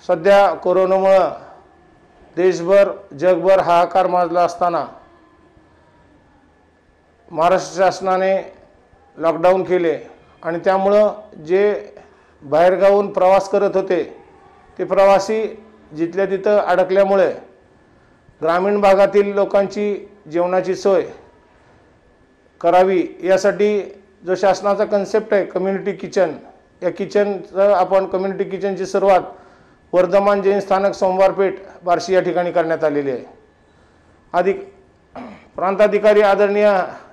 सध्या कोरोनामुळे देशभर जगभर हाहाकार माजला असताना महाराष्ट्र शासनाने लॉकडाऊन केले आणि त्यामुळे जे बाहेरगावून प्रवास करत होते ते प्रवासी जिथल्या तिथं अडकल्यामुळे ग्रामीण भागातील लोकांची जेवणाची सोय करावी यासाठी जो शासनाचा कन्सेप्ट आहे कम्युनिटी किचन, या किचनचं आपण कम्युनिटी किचनची सुरुवात वर्धमान जैन स्थानक सोमवारपेठ बार्शी या ठिकाणी करण्यात आलेली आहे। प्रांताधिकारी आदरणीय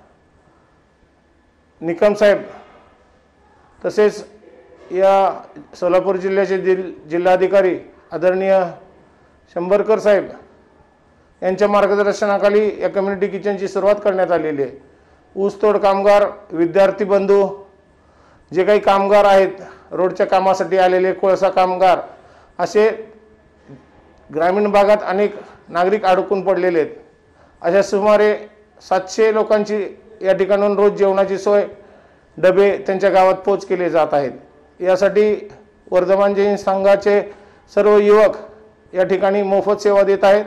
निकम साहेब तसेच या सोलापूर जिल्ह्याचे जिल्हाधिकारी आदरणीय शंभरकर साहेब यांच्या मार्गदर्शनाखाली या कम्युनिटी किचनची सुरुवात करण्यात आलेली आहे। ऊसतोड कामगार, विद्यार्थी बंधू, जे काही कामगार आहेत रोडच्या कामासाठी आलेले, कोळसा कामगार, असे ग्रामीण भागात अनेक नागरिक अडकून पडलेले आहेत। अशा सुमारे 700 लोकांची या ठिकाणून रोज जेवणाची सोय, डबे त्यांच्या गावात पोच केले जात आहेत। यासाठी वर्धमान जैन संघाचे सर्व युवक या ठिकाणी मोफत सेवा देत आहेत।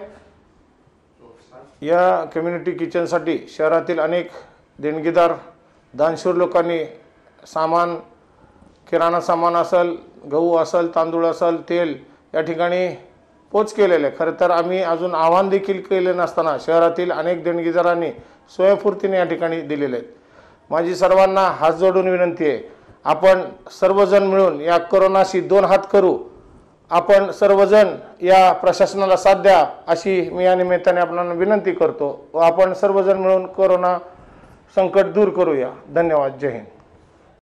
या कम्युनिटी किचनसाठी शहरातील अनेक देणगीदार दानशूर लोकांनी सामान, किराणा सामान असेल, गहू असेल, तांदूळ असेल, तेल या ठिकाणी पोच केलेले आहे। खरं तर आम्ही अजून आव्हान देखील केले नसताना शहरातील अनेक देणगीदारांनी स्वयंस्फूर्तीने या ठिकाणी दिलेले आहेत। माझी सर्वांना हात जोडून विनंती आहे, आपण सर्वजण मिळून या कोरोनाशी 2 हात करू। आपण सर्वजण या प्रशासनाला साथ द्या अशी मी या निमित्ताने आपणाला विनंती करतो व आपण सर्वजण मिळून कोरोना संकट दूर करूया। धन्यवाद। जय हिंद।